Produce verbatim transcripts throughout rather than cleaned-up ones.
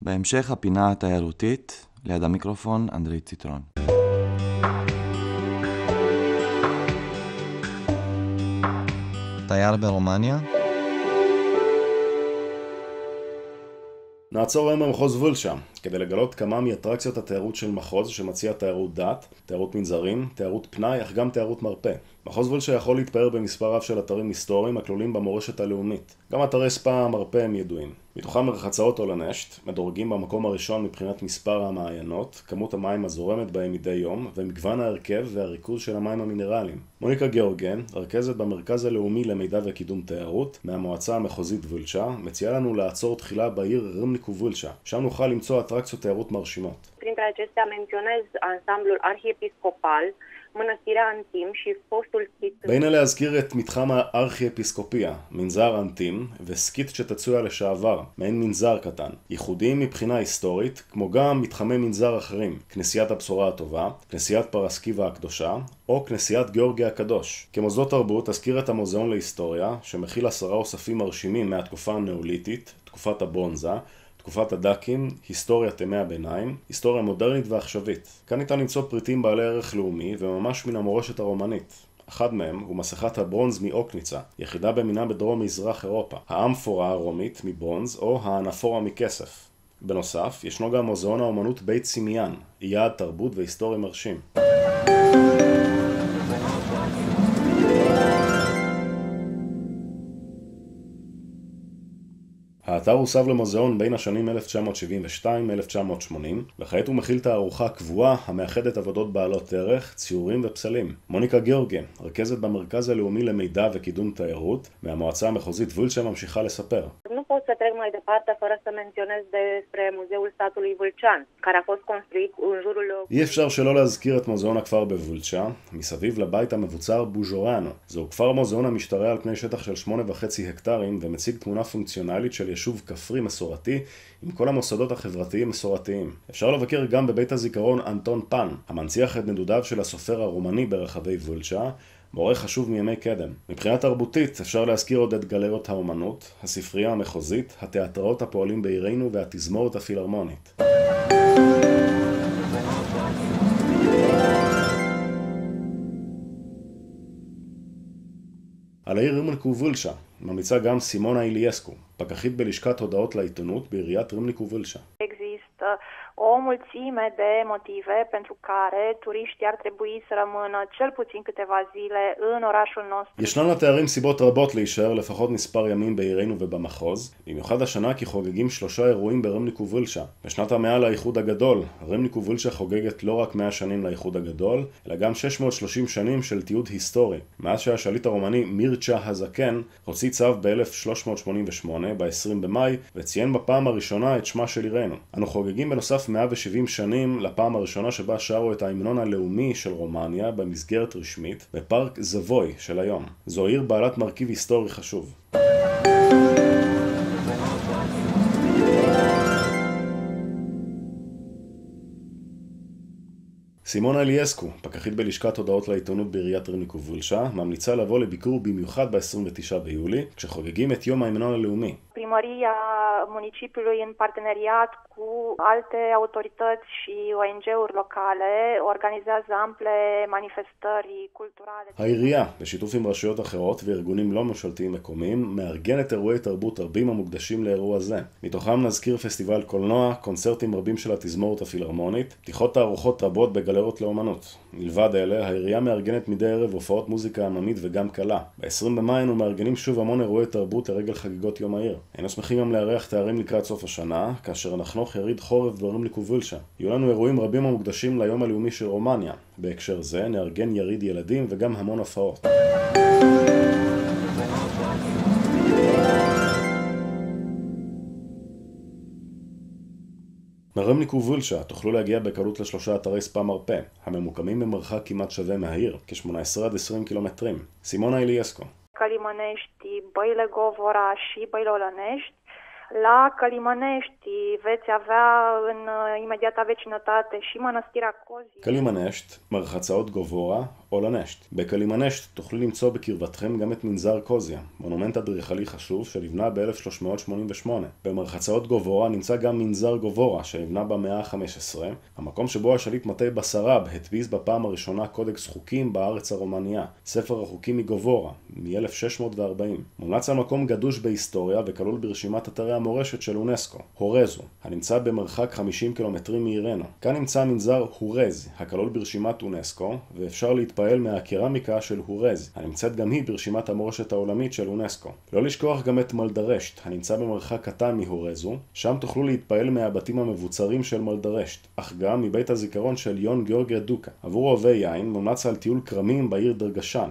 בהמשך הפינה התיירותית, ליד המיקרופון אנדרי ציטרון. תייר ברומניה? נעצור היום במחוז וולשה, כדי לגלות כמה מאטרקציות התיירות של מחוז שמציע תיירות דת, תיירות מנזרים, תיירות פנאי, אך גם תיירות מרפא. מחוז וולשה יכול להתפאר במספר רב של אתרים היסטוריים הכלולים במורשת הלאומית. גם אתרי ספא מרפא הם ידועים. מתוכם מרחצאות אולנשט, מדורגים במקום הראשון מבחינת מספר המעיינות, כמות המים הזורמת בהם מדי יום, ומגוון ההרכב והריכוז של המים המינרליים. מוניקה גיאורגן, רכזת במרכז הלאומי למידע וקידום תיירות, מהמועצה המחוזית וולשה, מציעה לנו לעצור תחילה בעיר רמניקו וולשה, שם נוכל למצוא אטרקציות תיירות מרשימות. Printre acestea menționez ansamblul arhiepiscopal, mănăstirea Antim și fostul schit. בין להזכיר את מתחם הארכיאפיסקופיה, מנזר אנטים וסקית שתצויה לשעבר, מעין מנזר קטן, ייחודיים מבחינה היסטורית, כמו גם מתחמי מנזר אחרים, כנסיית הבשורה הטובה, כנסיית פרסקיבה הקדושה, או כנסיית גיאורגיה הקדוש. כמוסדות תרבות אזכיר את המוזיאון להיסטוריה, שמכיל עשרה אוספים מרשימים מהתקופה הנאוליתית, תקופת הברונזה, תקופת הדקים, היסטוריית ימי הביניים, היסטוריה מודרנית ועכשווית. כאן ניתן למצוא פריטים בעלי ערך לאומי וממש מן המורשת הרומנית. אחד מהם הוא מסכת הברונז מאוקניצה, יחידה במינה בדרום מזרח אירופה, האמפורה הרומית מברונז או האנפורה מכסף. בנוסף, ישנו גם מוזיאון האומנות בית סימיאן, יעד תרבות והיסטוריה מרשים. האתר הוסב למוזיאון בין השנים אלף תשע מאות שבעים ושתיים עד אלף תשע מאות שמונים, וכעת הוא מכיל תערוכה קבועה המאחדת עבודות בעלות ערך, ציורים ופסלים. מוניקה גיאורגן, רכזת במרכז הלאומי למידע וקידום תיירות, מהמועצה המחוזית וולשה, ממשיכה לספר. Nu pot să trec mai departe fără să menționez despre Muzeul Statului Vâlcean, care a fost construit în jurul... אי אפשר שלא להזכיר את מוזיאון הכפר בוולשה, מסביב לבית המבוצר בוז'ורנו. זהו כפר מוזיאון המשתרע על פני שטח של שמונה וחצי הקטרים ומציג תמונה פונקציונלית של יישוב כפרי מסורתי עם כל המוסדות החברתיים מסורתיים. אפשר לבקר גם בבית הזיכרון אנטון פן, המנציח את נדודיו של הסופר הרומני ברחבי וולשה, מורה חשוב מימי קדם. מבחינה תרבותית אפשר להזכיר עוד את גלריות האומנות, הספרייה המחוזית, התיאטראות הפועלים בעירנו והתזמורת הפילהרמונית. על העיר רמניקו וולשה ממליצה גם סימונה איליאסקו, פקחית בלשכת הודעות לעיתונות בעיריית רמניקו וולשה. Există o mulțime de motive pentru care turiștii ar trebui să rămână cel puțin câteva zile în orașul nostru. ישנן לתיירים סיבות רבות להישאר לפחות מספר ימים בעירנו ובמחוז, במיוחד השנה כי חוגגים שלושה אירועים ברמניקו וולשה. בשנת המאה לאיחוד הגדול, רמניקו וולשה חוגגת לא רק מאה שנים לאיחוד הגדול, אלא גם שש מאות ושלושים שנים של תיעוד היסטורי. מאז שהשליט הרומני מירצ'ה הזקן הוציא צו ב-אלף שלוש מאות שמונים ושמונה, ב-עשרים במאי, וציין בפעם הראשונה את שמה של עירנו. אנו חוגגים בנוסף מאה ושבעים שנים לפעם הראשונה שבה שרו את ההמנון הלאומי של רומניה במסגרת רשמית בפארק זבוי של היום. זו עיר בעלת מרכיב היסטורי חשוב. סימונה איליאסקו, פקחית בלשכת הודעות לעיתונות בעיריית רמניקו וולשה, ממליצה לבוא לביקור במיוחד ב-עשרים ותשעה ביולי, כשחוגגים את יום ההמנון הלאומי. Primăria municipiului în parteneriat cu alte autorități și O N G-uri locale organizează ample manifestări culturale. העירייה, בשיתוף עם רשויות אחרות וארגונים לא ממשלתיים מקומיים, מארגנת אירועי תרבות רבים המוקדשים לאירוע זה. מתוכם נזכיר פסטיבל קולנוע, קונצרטים רבים של התזמורת הפילהרמונית, פתיחות תערוכות רבות בגלריות לאומנות. מלבד אלה, העירייה מארגנת מדי ערב הופעות מוזיקה עממית וגם קלה. ב-עשרים במאי אנו מארגנים שוב המון אירועי תרבות לרגל חגיגות יום העיר. היינו שמחים גם לארח תיירים לקראת סוף השנה, כאשר נחנוך יריד חורף ברמניקו וולשה. יהיו לנו אירועים רבים המוקדשים ליום הלאומי של רומניה. בהקשר זה נארגן יריד ילדים וגם המון הופעות. מרמניקו וולשה תוכלו להגיע בקלות לשלושה אתרי ספא מרפא, הממוקמים במרחק כמעט שווה מהעיר, כ-שמונה עשרה עד עשרים קילומטרים. סימונה איליאסקו. Călimănești, Băile Govora și Băile Olănești La Călimănești veți avea în imediata vecinătate și Mănăstirea Cozia. קלימנשט, מרחצאות גובורה או לנשט. בקלימנשט תוכלו למצוא בקרבתכם גם את מנזר קוזיה, מונומנט אדריכלי חשוב שנבנה ב-אלף שלוש מאות שמונים ושמונה. במרחצאות גובורה נמצא גם מנזר גובורה שנבנה במאה ה-חמש עשרה, המקום שבו השליט מטה בסרב הדפיס בפעם הראשונה קודקס חוקים בארץ הרומניה, ספר החוקים מגובורה, מ-אלף שש מאות וארבעים. מומלץ על מקום גדוש בהיסטוריה וכלול ברשימת אתרי המורשת של אונסקו, הורזו, הנמצא במרחק חמישים קילומטרים מעירנו. כאן נמצא מנזר הורז, הכלול ברשימת אונסקו, ואפשר להתפעל מהקרמיקה של הורז, הנמצאת גם היא ברשימת המורשת העולמית של אונסקו. לא לשכוח גם את מלדרשט, הנמצא במרחק קטן מהורזו, שם תוכלו להתפעל מהבתים המבוצרים של מלדרשט, אך גם מבית הזיכרון של יון גיאורגיה דוקה. עבור אוהבי יין מומלץ על טיול כרמים בעיר דרגשן.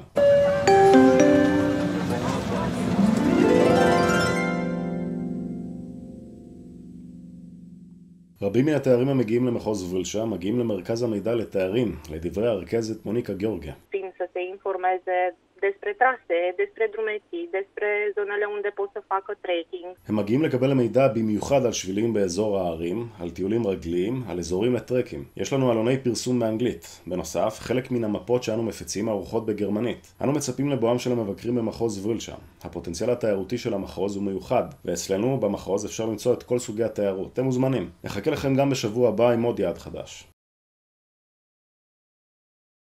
רבים מהתיירים המגיעים למחוז וולשה מגיעים למרכז המידע לתיירים, לדברי הרכזת מוניקה גיאורגיה. Să se informeze despre trase, despre drumeții, despre zonele unde pot să facă trekking. הם מגיעים לקבל מידע במיוחד על שבילים באזור הערים, על טיולים רגליים, על אזורים לטרקים. יש לנו עלוני פרסום באנגלית. בנוסף, חלק מן המפות שאנו מפיצים ערוכות בגרמנית. אנו מצפים לבואם של המבקרים במחוז וולשה. הפוטנציאל התיירותי של המחוז הוא מיוחד, ואצלנו במחוז אפשר למצוא את כל סוגי התיירות. אתם מוזמנים. נחכה לכם גם בשבוע הבא עם עוד יעד חדש.